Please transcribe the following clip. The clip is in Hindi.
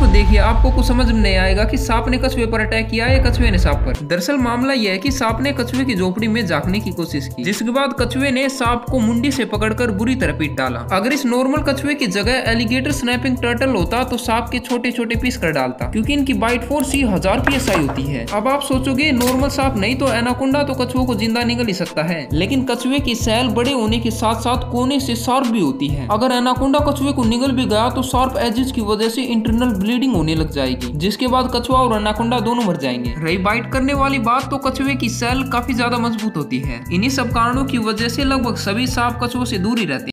को देखिए, आपको कुछ समझ में नहीं आएगा कि सांप ने कछुए पर अटैक किया या कछुए ने सांप पर। दरअसल मामला यह है कि सांप ने कछुए की झोपड़ी में झांकने की कोशिश की, जिसके बाद कछुए ने सांप को मुंडी से पकड़कर बुरी तरह पीट डाला। अगर इस नॉर्मल कछुए की जगह एलिगेटर स्नैपिंग टर्टल होता तो सांप के छोटे छोटे पीस कर डालता, क्योंकि इनकी बाइट फोर्स ही 1000 PSI होती है। अब आप सोचोगे नॉर्मल सांप नहीं तो एनाकोंडा तो कछुओं को जिंदा निगल ही सकता है, लेकिन कछुए की सैल बड़े होने के साथ साथ कोने से शार्प भी होती है। अगर एनाकोंडा कछुए को निगल भी गया तो शार्प एजेस की वजह से इंटरनल ब्लीडिंग होने लग जाएगी, जिसके बाद कछुआ और एनाकोंडा दोनों मर जाएंगे। रही बाइट करने वाली बात, तो कछुए की सेल काफी ज्यादा मजबूत होती है। इन्हीं सब कारणों की वजह से लगभग सभी सांप कछुओं से दूर ही रहते हैं।